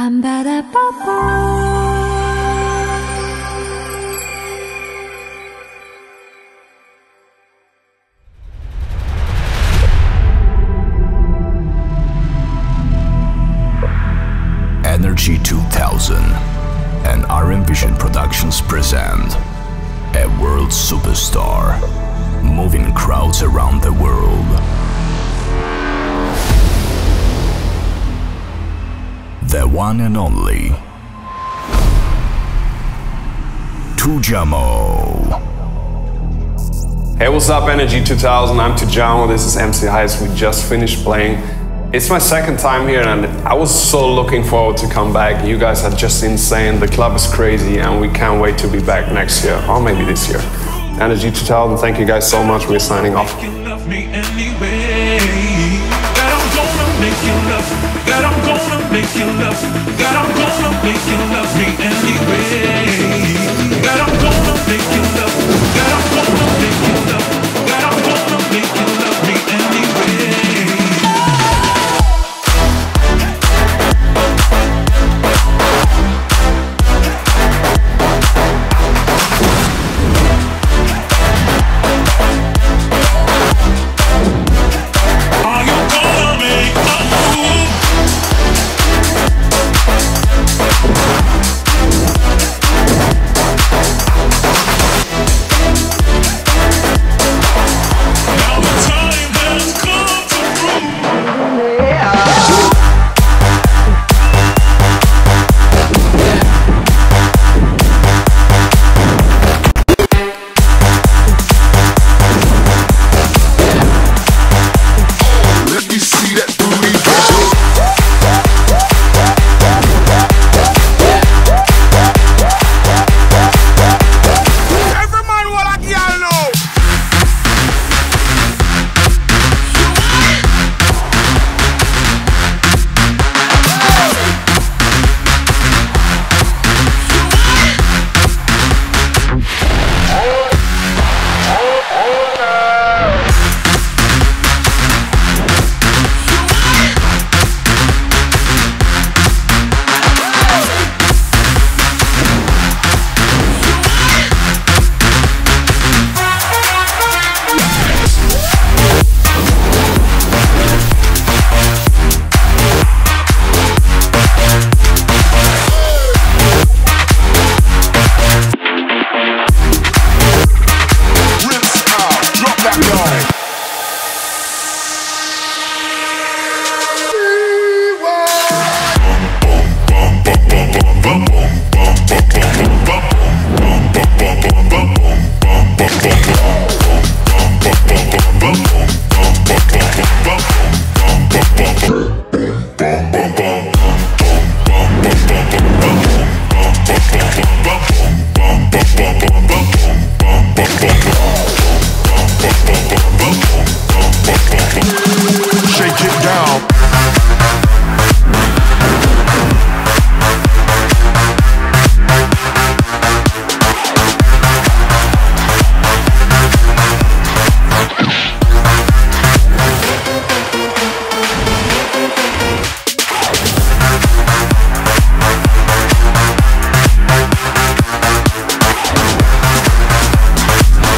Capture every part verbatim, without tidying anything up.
Energy two thousand and R M Vision Productions present a world superstar, moving crowds around the world. The one and only Tujamo. Hey, what's up, Energy two thousand? I'm Tujamo, this is M C Heights. We just finished playing. It's my second time here and I was so looking forward to come back. You guys are just insane, the club is crazy and we can't wait to be back next year, or maybe this year. Energy two thousand, thank you guys so much. We're signing off.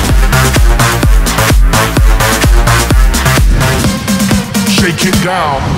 Shake it down.